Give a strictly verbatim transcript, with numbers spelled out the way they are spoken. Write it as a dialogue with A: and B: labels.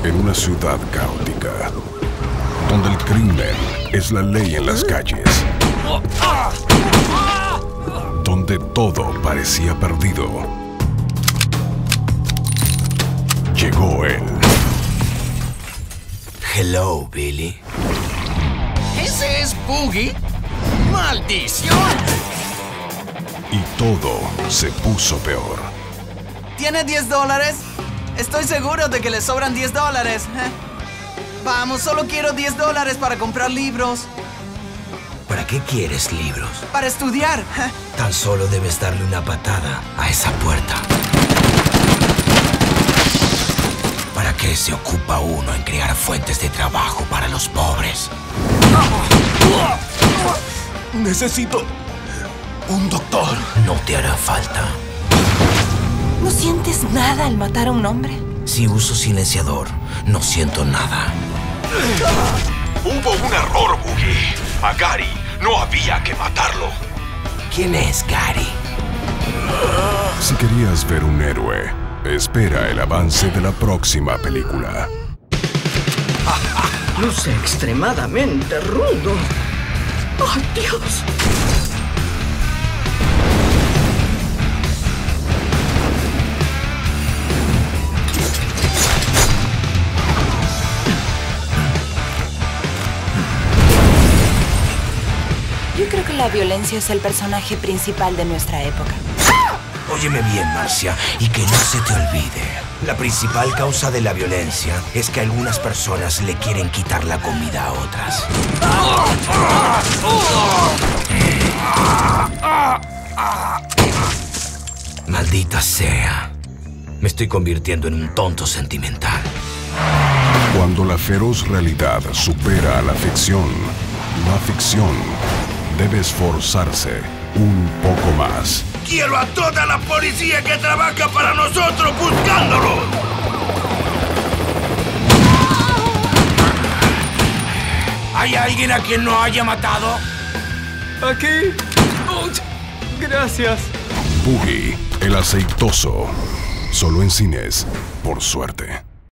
A: en una ciudad caótica, donde el crimen es la ley en las calles, donde todo parecía perdido, llegó él.
B: Hello, Billy.
C: ¿Ese es Boogie? ¡Maldición!
A: Y todo se puso peor.
D: ¿Tiene diez dólares? Estoy seguro de que le sobran diez dólares. Vamos, solo quiero diez dólares para comprar libros.
B: ¿Para qué quieres libros?
D: Para estudiar.
B: Tan solo debes darle una patada a esa puerta. ¿Para qué se ocupa uno en crear fuentes de trabajo para los pobres?
C: Necesito un doctor.
B: No te hará falta.
E: ¿No sientes nada al matar a un hombre?
B: Si uso silenciador, no siento nada.
F: Hubo un error, Boogie. A Gary no había que matarlo.
B: ¿Quién es Gary?
A: Si querías ver un héroe, espera el avance de la próxima película.
G: Luce extremadamente rudo. ¡Oh, Dios!
E: Yo creo que la violencia es el personaje principal de nuestra época.
B: Óyeme bien, Marcia, y que no se te olvide. La principal causa de la violencia es que algunas personas le quieren quitar la comida a otras. Maldita sea. Me estoy convirtiendo en un tonto sentimental.
A: Cuando la feroz realidad supera a la ficción, la ficción debe esforzarse un poco más.
F: ¡Quiero a toda la policía que trabaja para nosotros buscándolo!
C: ¿Hay alguien a quien no haya matado?
G: Aquí. Oh, gracias.
A: Boogie, el aceitoso. Solo en cines, por suerte.